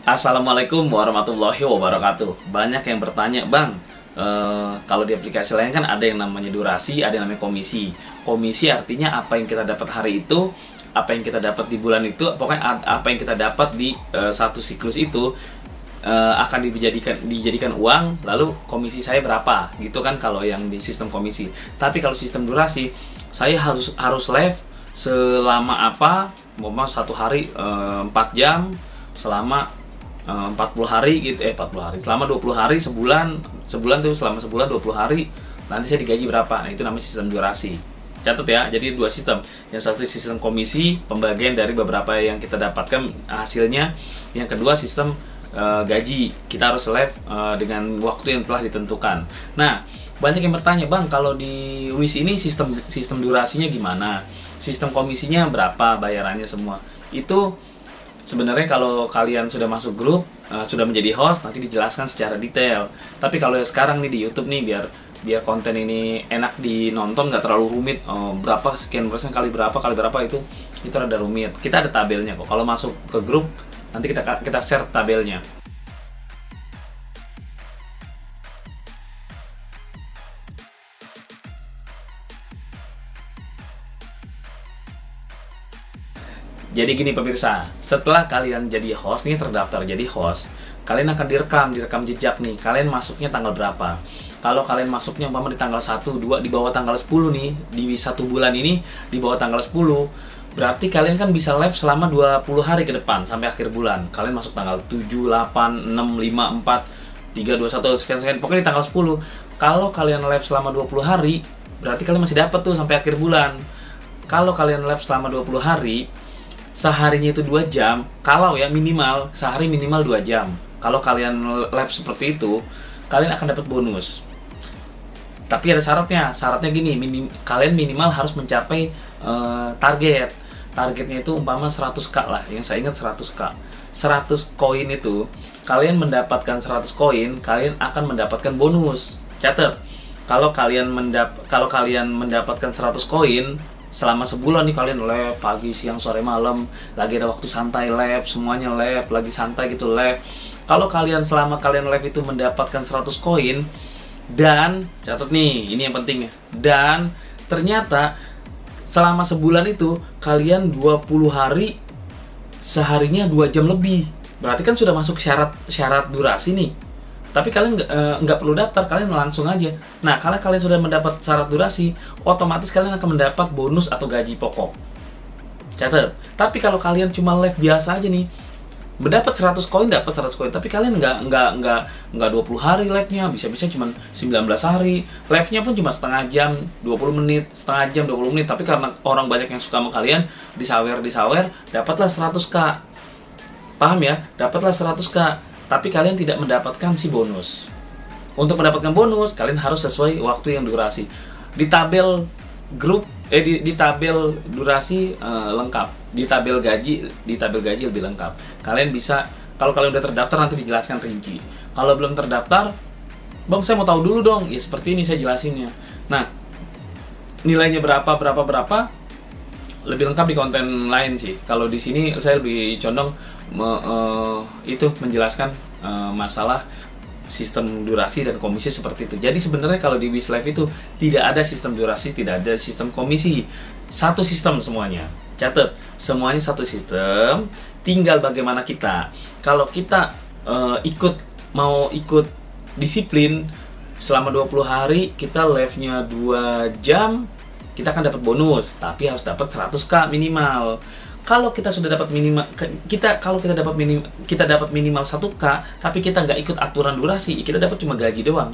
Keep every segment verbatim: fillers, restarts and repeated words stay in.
Assalamualaikum warahmatullahi wabarakatuh. Banyak yang bertanya, Bang, eh, kalau di aplikasi lain kan ada yang namanya durasi, ada yang namanya komisi. Komisi artinya apa yang kita dapat hari itu, apa yang kita dapat di bulan itu, pokoknya apa yang kita dapat di eh, satu siklus itu eh, akan dijadikan dijadikan uang. Lalu komisi saya berapa, gitu kan kalau yang di sistem komisi. Tapi kalau sistem durasi, saya harus harus live selama apa, mau satu hari eh, empat jam, selama empat puluh hari gitu, eh empat puluh hari, selama dua puluh hari, sebulan, sebulan tuh selama sebulan dua puluh hari, nanti saya digaji berapa. Nah, itu namanya sistem durasi. Catat ya, jadi dua sistem. Yang satu sistem komisi, pembagian dari beberapa yang kita dapatkan hasilnya. Yang kedua sistem uh, gaji, kita harus live uh, dengan waktu yang telah ditentukan. Nah, banyak yang bertanya, Bang, kalau di Wis ini sistem sistem durasinya gimana? Sistem komisinya berapa bayarannya semua? Itu sebenarnya kalau kalian sudah masuk grup, uh, sudah menjadi host, nanti dijelaskan secara detail. Tapi kalau ya sekarang nih di YouTube nih, biar biar konten ini enak dinonton, nggak terlalu rumit. Oh, berapa sekian persen kali berapa kali berapa itu itu rada rumit. Kita ada tabelnya kok. Kalau masuk ke grup, nanti kita kita share tabelnya. Jadi gini pemirsa, setelah kalian jadi host nih, terdaftar jadi host, kalian akan direkam, direkam jejak nih, kalian masuknya tanggal berapa. Kalau kalian masuknya umpama di tanggal satu, dua, di bawah tanggal sepuluh nih, di satu bulan ini, di bawah tanggal sepuluh, berarti kalian kan bisa live selama dua puluh hari ke depan, sampai akhir bulan. Kalian masuk tanggal tujuh, delapan, enam, lima, empat, tiga, dua, satu, sekian-sekian, pokoknya di tanggal sepuluh. Kalau kalian live selama dua puluh hari, berarti kalian masih dapat tuh sampai akhir bulan. Kalau kalian live selama dua puluh hari, seharinya itu dua jam, kalau ya minimal, sehari minimal dua jam. Kalau kalian live seperti itu, kalian akan dapat bonus. Tapi ada syaratnya, syaratnya gini, minim, kalian minimal harus mencapai uh, target. Targetnya itu umpama seratus k lah, yang saya ingat seratus k. seratus koin itu, kalian mendapatkan seratus koin, kalian akan mendapatkan bonus. Catat, kalau kalian mendap kalau kalian mendapatkan seratus koin, selama sebulan nih kalian live pagi, siang, sore, malam, lagi ada waktu santai live, semuanya live, lagi santai gitu live. Kalau kalian selama kalian live itu mendapatkan seratus koin, dan catat nih, ini yang penting ya, dan ternyata selama sebulan itu kalian dua puluh hari, seharinya dua jam lebih, berarti kan sudah masuk syarat syarat durasi nih. Tapi kalian nggak e, perlu daftar, kalian langsung aja. Nah, kalau kalian sudah mendapat syarat durasi, otomatis kalian akan mendapat bonus atau gaji pokok. Catat. Tapi kalau kalian cuma live biasa aja nih, mendapat seratus koin, dapat seratus koin, tapi kalian nggak nggak nggak nggak dua puluh hari live-nya, bisa-bisa cuma sembilan belas hari. Live-nya pun cuma setengah jam, dua puluh menit, setengah jam, dua puluh menit. Tapi karena orang banyak yang suka sama kalian, disawer-disawer, dapatlah seratus k. Paham ya? Dapatlah seratus k. Tapi kalian tidak mendapatkan si bonus. Untuk mendapatkan bonus, kalian harus sesuai waktu yang durasi. Di tabel grup, eh di, di tabel durasi uh, lengkap. Di tabel gaji, di tabel gaji lebih lengkap. Kalian bisa, kalau kalian udah terdaftar nanti dijelaskan rinci. Kalau belum terdaftar, Bang saya mau tahu dulu dong. Ya seperti ini saya jelasinnya. Nah, nilainya berapa, berapa, berapa, lebih lengkap di konten lain sih. Kalau di sini saya lebih condong me, uh, itu menjelaskan uh, masalah sistem durasi dan komisi seperti itu. Jadi sebenarnya kalau di Wis Live itu tidak ada sistem durasi, tidak ada sistem komisi. Satu sistem semuanya. Catat, semuanya satu sistem. Tinggal bagaimana kita. Kalau kita uh, ikut mau ikut disiplin selama dua puluh hari, kita live-nya dua jam, kita akan dapat bonus, tapi harus dapat seratus k minimal. Kalau kita sudah dapat minimal, kita kalau kita dapat minim, kita dapat minimal satu k, tapi kita nggak ikut aturan durasi, kita dapat cuma gaji doang.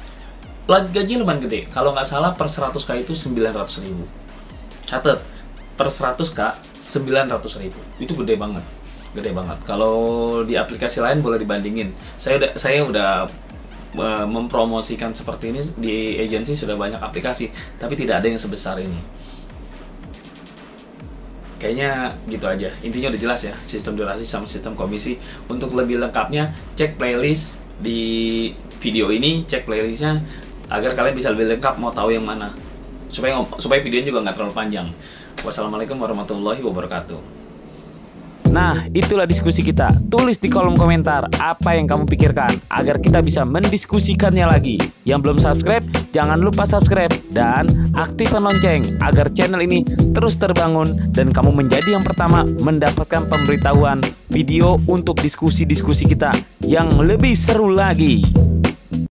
Lagi gaji lumayan gede. Kalau nggak salah per seratus k itu sembilan ratus ribu. Catat, per seratus k sembilan ratus ribu. Itu gede banget. Gede banget. Kalau di aplikasi lain boleh dibandingin. Saya udah saya udah mempromosikan seperti ini di agensi, sudah banyak aplikasi, tapi tidak ada yang sebesar ini. Kayaknya gitu aja, intinya udah jelas ya, sistem durasi sama sistem komisi. Untuk lebih lengkapnya, cek playlist di video ini, cek playlistnya agar kalian bisa lebih lengkap mau tahu yang mana, supaya supaya videonya juga nggak terlalu panjang. Wassalamualaikum warahmatullahi wabarakatuh. Nah, itulah diskusi kita. Tulis di kolom komentar apa yang kamu pikirkan agar kita bisa mendiskusikannya lagi. Yang belum subscribe, jangan lupa subscribe dan aktifkan lonceng agar channel ini terus terbangun dan kamu menjadi yang pertama mendapatkan pemberitahuan video untuk diskusi-diskusi kita yang lebih seru lagi.